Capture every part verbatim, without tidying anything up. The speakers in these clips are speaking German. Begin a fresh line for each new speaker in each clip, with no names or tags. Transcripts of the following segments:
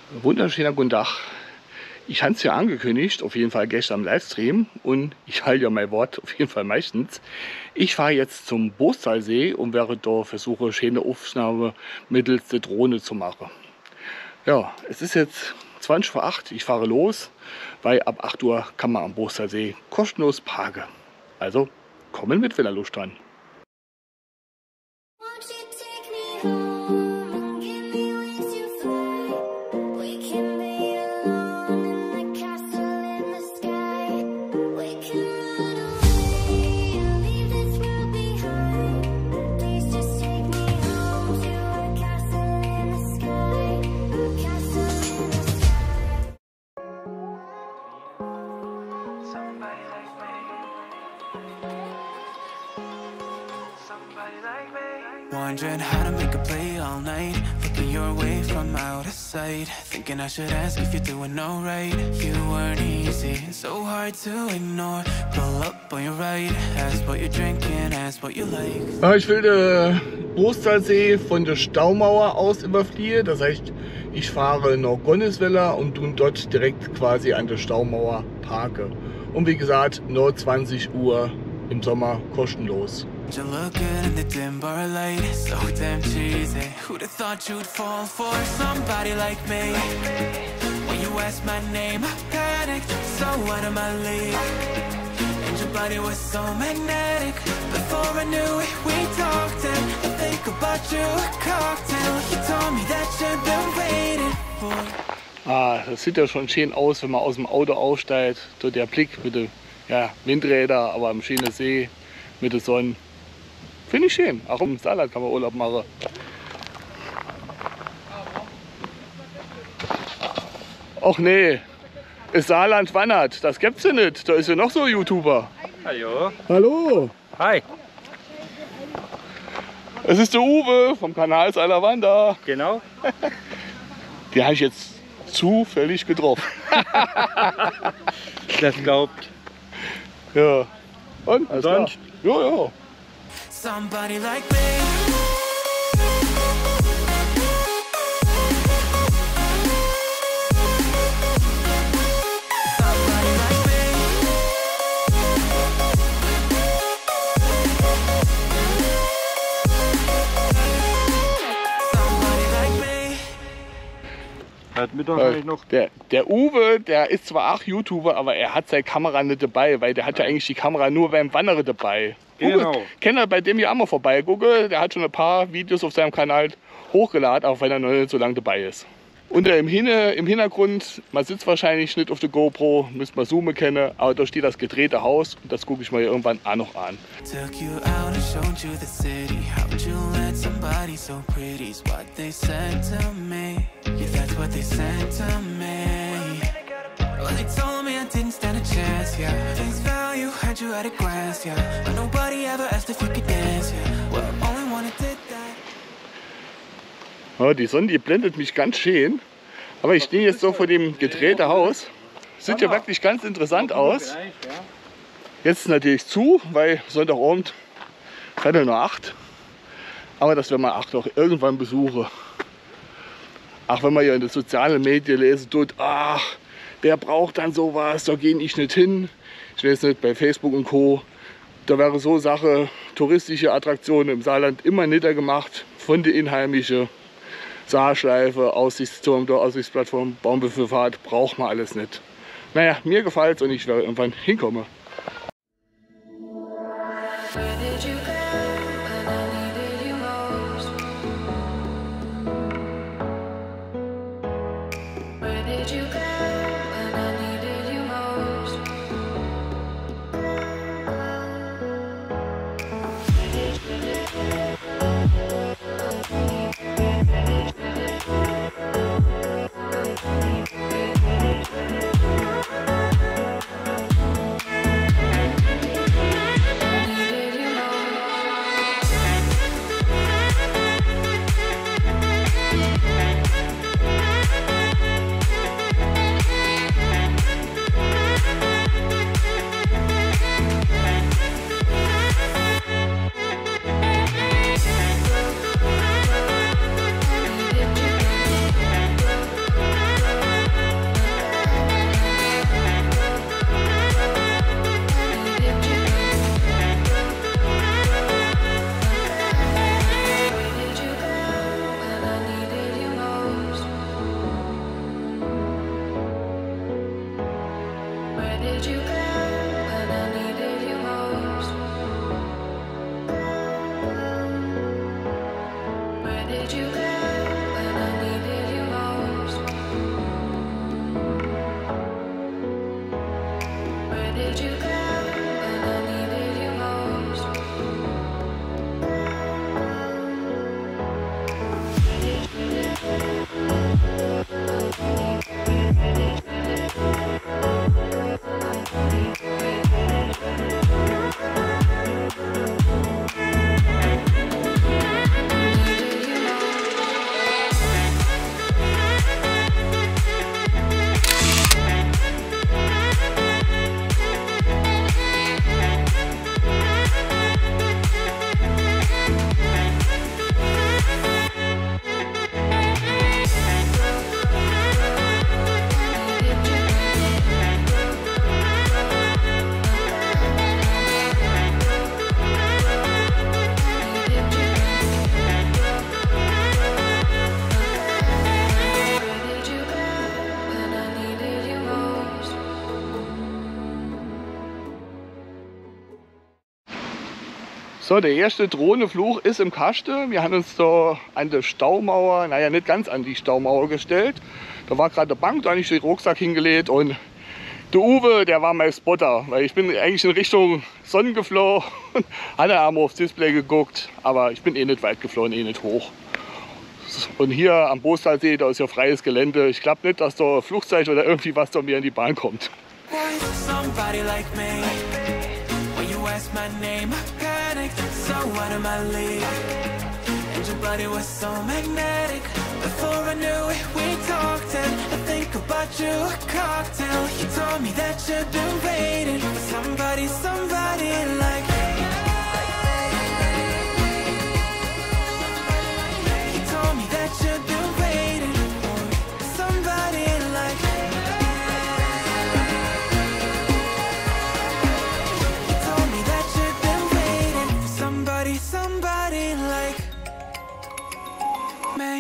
Wunderschöner guten Tag. Ich hatte es ja angekündigt, auf jeden Fall gestern im Livestream, und ich halte ja mein Wort auf jeden Fall meistens. Ich fahre jetzt zum Boostalsee und werde da versuchen, schöne Aufnahme mittels der Drohne zu machen. Ja, es ist jetzt zwanzig vor acht, ich fahre los, weil ab acht Uhr kann man am Boostalsee kostenlos parken. Also kommen mit, wenn ihr Lust dran.
Wondering how to make a play all night, looking your way from out of sight, thinking I should ask if you're doing alright. You weren't easy, so hard to ignore. Pull up on your right, ask what you're drinking, ask what you like.
Ja, ich will den Boostalsee von der Staumauer aus überfliehen. Das heißt, ich fahre nach Gonneswiller und tun dort direkt quasi an der Staumauer parken. Und wie gesagt, nur zwanzig Uhr im Sommer kostenlos.
You look good in the dim bar light, so damn cheesy. Who'd have thought you'd fall for somebody like me? When you asked my name, I panicked, so out of my league. And your body was so magnetic. Before I knew it, we talked, and I think about you, a cocktail. You told me that you've been waiting for.
Ah, das sieht ja schon schön aus, wenn man aus dem Auto aussteigt. So der Blick mit den ja, Windrädern, aber am schönen See mit der Sonne. Finde ich schön. Auch im Saarland kann man Urlaub machen. Och nee, das Saarland wandert. Das gibt's ja nicht. Da ist ja noch so ein YouTuber.
Hallo.
Hallo.
Hi.
Es ist der Uwe vom Kanal Seiler Wander.
Genau.
Die habe ich jetzt zufällig getroffen.
Das glaubt.
Ja. Und?
Und sonst?
Ja, ja.
Somebody like me.
Hat Mittag eigentlich noch.
Der, der Uwe, der ist zwar auch YouTuber, aber er hat seine Kamera nicht dabei, weil der hat ja eigentlich die Kamera nur beim Wandern dabei.
Genau.
Uwe, kennt ihr bei dem ja auch mal vorbei. Gucke, der hat schon ein paar Videos auf seinem Kanal hochgeladen, auch wenn er noch nicht so lange dabei ist. Und im, Hinne, im Hintergrund, man sitzt wahrscheinlich nicht auf der GoPro, müsst man zoomen kennen, aber da steht das gedrehte Haus und das gucke ich mir irgendwann auch noch an.
Took you out and showed you the city. How'd you let somebody so pretty's what they said to me? Yeah, that's what they said to me. Well, they told me I didn't stand a chance, yeah. Face value, had you at a glance, yeah. But nobody ever asked if you could dance, yeah. Well, only one that did that.
Ja, die Sonne, die blendet mich ganz schön. Aber ich stehe jetzt so vor dem gedrehten Haus. Sieht ja wirklich ganz interessant aus. Jetzt ist natürlich zu, weil Sonntagabend Viertel nach acht. Aber das werden wir auch noch irgendwann besuchen. Auch wenn man ja in den sozialen Medien lesen tut, ach, wer braucht dann sowas, da gehe ich nicht hin. Ich weiß nicht, bei Facebook und Co. Da wäre so Sache, touristische Attraktionen im Saarland immer netter gemacht von den Einheimischen. Saarschleife, Aussichtsturm, der Aussichtsplattform, Baumbefürfahrt, braucht man alles nicht. Naja, mir gefällt es und ich werde irgendwann hinkommen. So, der erste Drohnenflug ist im Kasten. Wir haben uns da an der Staumauer, naja, nicht ganz an die Staumauer gestellt. Da war gerade eine Bank, da habe ich den Rucksack hingelegt und der Uwe, der war mein Spotter, weil ich bin eigentlich in Richtung Sonnen geflogen und hatte einmal aufs Display geguckt, aber ich bin eh nicht weit geflogen, eh nicht hoch. Und hier am Boostalsee, da ist ja freies Gelände. Ich glaube nicht, dass da ein Flugzeug oder irgendwie was da mir in die Bahn kommt.
Somebody like me. When you ask my name, I panicked. So out of my league. And your body was so magnetic. Before I knew it, we talked and I think about you, a cocktail. You told me that you've been waiting for somebody, somebody like me. You told me that you've been waiting for somebody like me. You told me that you've been waiting for somebody, somebody like me.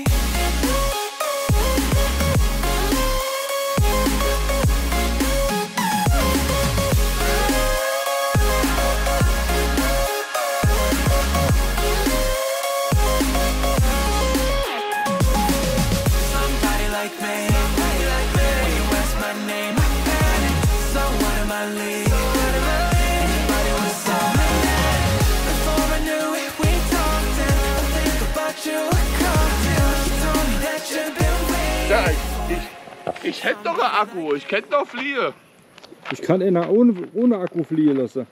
Ja, ich, ich hätte noch einen Akku, ich könnte noch fliehen.
Ich kann einer ohne, ohne Akku fliehen lassen.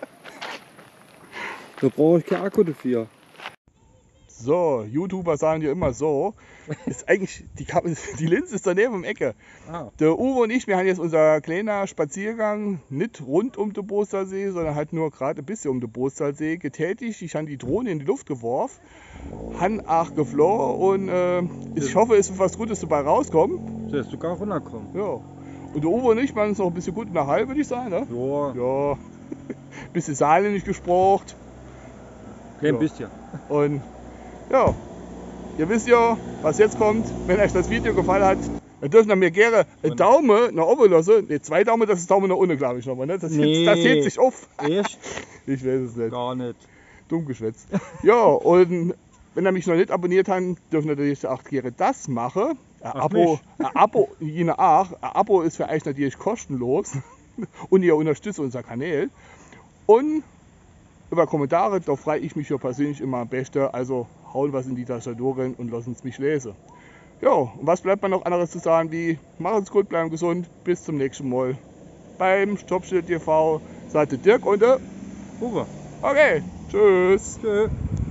Da brauche ich keinen Akku dafür.
So, YouTuber sagen ja immer so, ist eigentlich, die, die Linse ist daneben um Ecke.
Ah.
Der Uwe und ich, wir haben jetzt unser kleiner Spaziergang nicht rund um den Boostalsee, sondern halt nur gerade ein bisschen um den Boostalsee getätigt. Ich habe die Drohne in die Luft geworfen, habe auch geflogen und äh, ich hoffe, es ist was Gutes dabei rauskommen.
Sollst du gar runterkommen?
Ja. Und der Uwe und ich waren uns noch ein bisschen gut in der Halle, würde ich sagen. Ne?
Ja.
Ja. Ein bisschen saarländisch gesprochen.
Klein
Ja.
bisschen.
Und ja, ihr wisst ja, was jetzt kommt. Wenn euch das Video gefallen hat, dann dürfen ihr mir gerne einen Daumen nach oben lassen. Ne, zwei Daumen, das ist Daumen nach unten, glaube ich nochmal. Ne? Das,
Nee.
das hebt sich auf.
Echt?
Ich weiß es nicht.
Gar nicht.
Dumm geschwätzt. Ja, und wenn ihr mich noch nicht abonniert habt, dürft ihr natürlich auch gerne das machen. Ein
Ach,
Abo,
mich.
ein Abo, jene auch. Ein Abo ist für euch natürlich kostenlos. Und ihr unterstützt unser Kanal. Und über Kommentare, da freue ich mich ja persönlich immer am besten. Also hauen was in die Tastaturen und lassen es mich lesen. Ja, und was bleibt mir noch anderes zu sagen wie, machen's gut, bleiben gesund, bis zum nächsten Mal. Beim Stoppschild T V sagte Dirk und der
Uwe.
Okay, tschüss.
Tschö.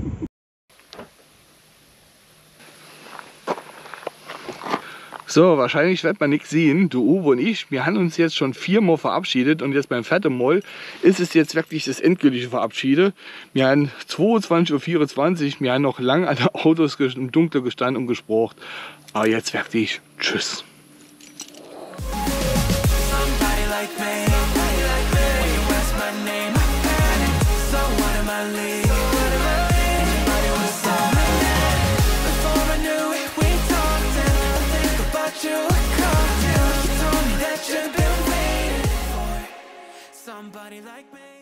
So, wahrscheinlich wird man nichts sehen. Du, Uwe und ich, wir haben uns jetzt schon viermal verabschiedet und jetzt beim vierten Mal ist es jetzt wirklich das endgültige Verabschiede. Wir haben zweiundzwanzig Uhr vierundzwanzig, wir haben noch lange an den Autos im Dunkeln gestanden und gesprochen. Aber jetzt wirklich, tschüss.
Somebody like me. When you ask my name, I panic. So out of my league. Everybody was so magnetic. Before I knew it, we talked and I think about you, a cocktail. You told me that you've been waiting for somebody like me.